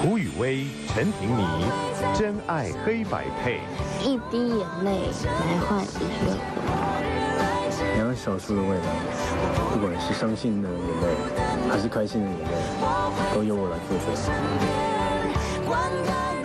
涂雨薇、陈婷妮，真爱黑白配。 一滴眼泪来换一个你要小树的未来，不管是伤心的眼泪，还是开心的眼泪，都由我来负责。